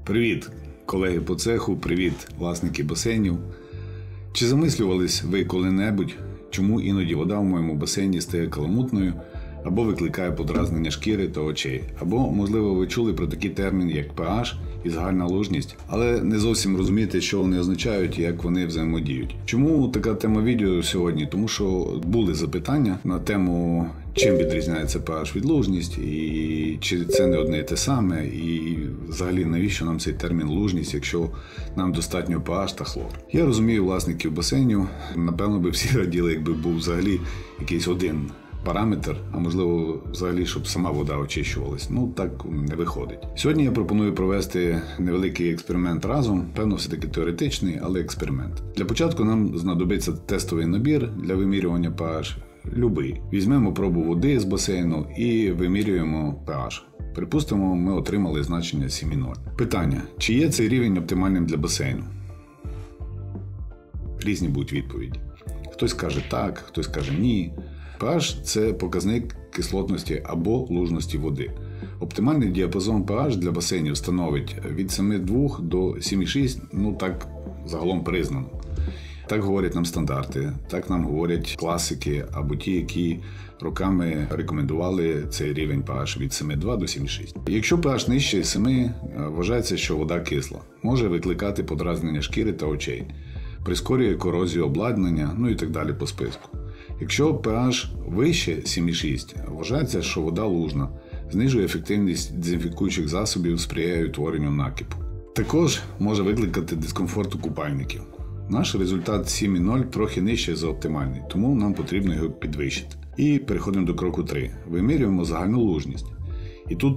Привіт, колеги по цеху, привіт, власники басейнів. Чи замислювались ви коли-небудь, чому іноді вода в моєму басейні стає каламутною або викликає подразнення шкіри та очей? Або, можливо, ви чули про такий термін, як pH і загальна лужність, але не зовсім розумієте, що вони означають і як вони взаємодіють. Чому така тема відео сьогодні? Тому що були запитання на тему, чим відрізняється pH від лужність, і чи це не одне і те саме, і взагалі навіщо нам цей термін лужність, якщо нам достатньо pH та хлор. Я розумію власників басейнів, напевно би всі раділи, якби був взагалі якийсь один параметр, а можливо взагалі, щоб сама вода очищувалась. Ну, так не виходить. Сьогодні я пропоную провести невеликий експеримент разом, певно все-таки теоретичний, але експеримент. Для початку нам знадобиться тестовий набір для вимірювання pH. Любий. Візьмемо пробу води з басейну і вимірюємо pH. Припустимо, ми отримали значення 7,0. Питання. Чи є цей рівень оптимальним для басейну? Різні будуть відповіді. Хтось каже так, хтось каже ні. pH – це показник кислотності або лужності води. Оптимальний діапазон pH для басейнів становить від 7,2 до 7,6, ну так загалом признано. Так говорять нам стандарти, так нам говорять класики або ті, які роками рекомендували цей рівень pH від 7,2 до 7,6. Якщо pH нижче 7, вважається, що вода кисла, може викликати подразнення шкіри та очей, прискорює корозію обладнання, ну і так далі по списку. Якщо pH вище 7,6, вважається, що вода лужна, знижує ефективність дезінфікуючих засобів, сприяє утворенню накипу. Також може викликати дискомфорт у купальників. Наш результат 7,0 трохи нижче за оптимальний, тому нам потрібно його підвищити. І переходимо до кроку 3. Вимірюємо загальну лужність. І тут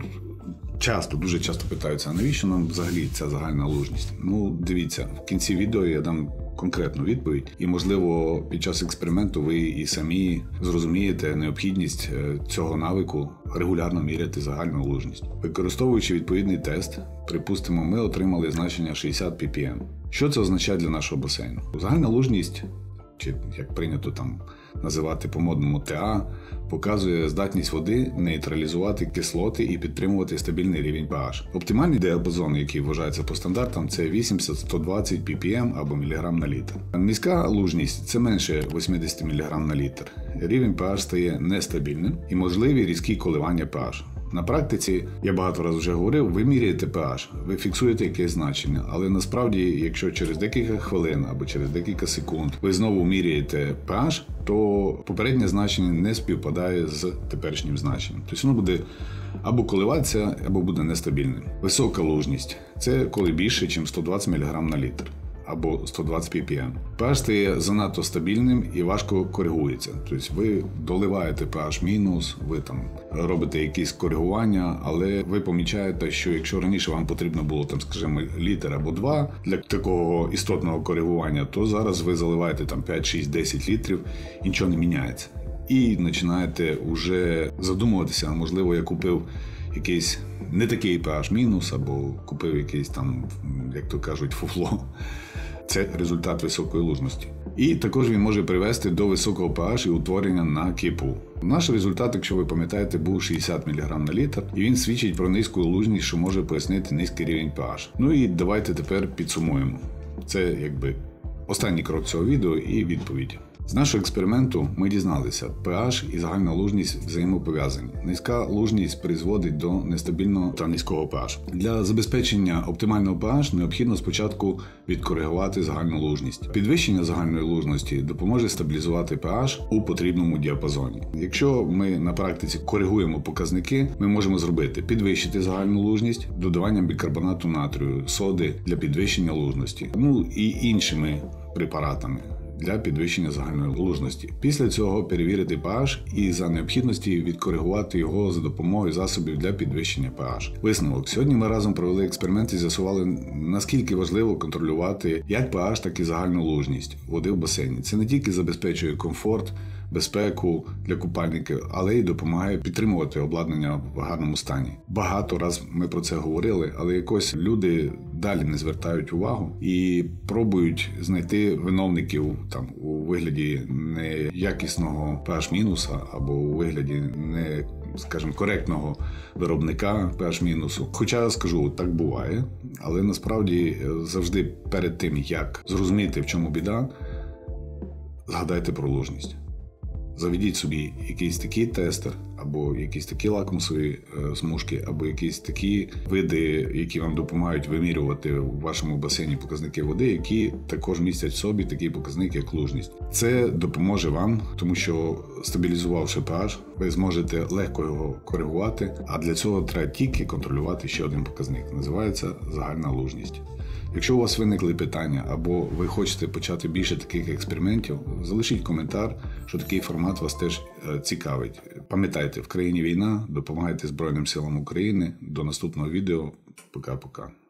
дуже часто питаються, а навіщо нам взагалі ця загальна лужність? Ну, дивіться, в кінці відео я дам конкретну відповідь. І, можливо, під час експерименту ви і самі зрозумієте необхідність цього навику регулярно міряти загальну лужність. Використовуючи відповідний тест, припустимо, ми отримали значення 60 ppm. Що це означає для нашого басейну? Загальна лужність, чи як прийнято там називати по-модному TA, показує здатність води нейтралізувати кислоти і підтримувати стабільний рівень pH. Оптимальний діапазон, який вважається по стандартам, це 80-120 ppm або міліграм на літр. Низька лужність – це менше 80 мг на літр. Рівень pH стає нестабільним і можливі різкі коливання pH. На практиці, я багато разів вже говорив, ви міряєте pH, ви фіксуєте якесь значення, але насправді, якщо через декілька хвилин або через декілька секунд ви знову міряєте pH, то попереднє значення не співпадає з теперішнім значенням. Тобто воно буде або коливатися, або буде нестабільним. Висока лужність – це коли більше, ніж 120 мг на літр. Або 120 ppm. pH стає занадто стабільним і важко коригується. Тобто ви доливаєте pH мінус, ви там робите якісь коригування, але ви помічаєте, що якщо раніше вам потрібно було, там, скажімо, літр або 2 для такого істотного коригування, то зараз ви заливаєте там 5, 6, 10 літрів і нічого не міняється. І починаєте вже задумуватися, можливо, я купив якийсь не такий pH мінус, або купив якийсь там, як то кажуть, фуфло. Це результат високої лужності. І також він може привести до високого pH і утворення накипу. Наш результат, якщо ви пам'ятаєте, був 60 мг на літр, і він свідчить про низьку лужність, що може пояснити низький рівень pH. Ну і давайте тепер підсумуємо. Це якби останній крок цього відео і відповідь. З нашого експерименту ми дізналися, pH і загальна лужність взаємопов'язані. Низька лужність призводить до нестабільного та низького pH. Для забезпечення оптимального pH необхідно спочатку відкоригувати загальну лужність. Підвищення загальної лужності допоможе стабілізувати pH у потрібному діапазоні. Якщо ми на практиці коригуємо показники, ми можемо зробити підвищити загальну лужність додаванням бікарбонату натрію, соди для підвищення лужності, ну і іншими препаратами для підвищення загальної лужності. Після цього перевірити pH і за необхідності відкоригувати його за допомогою засобів для підвищення pH. Висновок. Сьогодні ми разом провели експеримент і з'ясували, наскільки важливо контролювати як pH, так і загальну лужність води в басейні. Це не тільки забезпечує комфорт, безпеку для купальників, але й допомагає підтримувати обладнання в гарному стані. Багато раз ми про це говорили, але якось люди далі не звертають увагу і пробують знайти виновників там у вигляді неякісного pH мінуса або у вигляді скажімо, коректного виробника pH-мінусу. Хоча, скажу, так буває, але насправді завжди перед тим, як зрозуміти, в чому біда, згадайте про лужність. Заведіть собі якийсь такий тестер, або якісь такі лакмусові смужки, або якісь такі види, які вам допомагають вимірювати в вашому басейні показники води, які також містять в собі такий показник, як лужність. Це допоможе вам, тому що, стабілізувавши pH, ви зможете легко його коригувати, а для цього треба тільки контролювати ще один показник. Називається загальна лужність. Якщо у вас виникли питання, або ви хочете почати більше таких експериментів, залишіть коментар, що такий формат вас теж цікавить. Пам'ятайте, в країні війна, допомагайте Збройним силам України. До наступного відео. Пока-пока.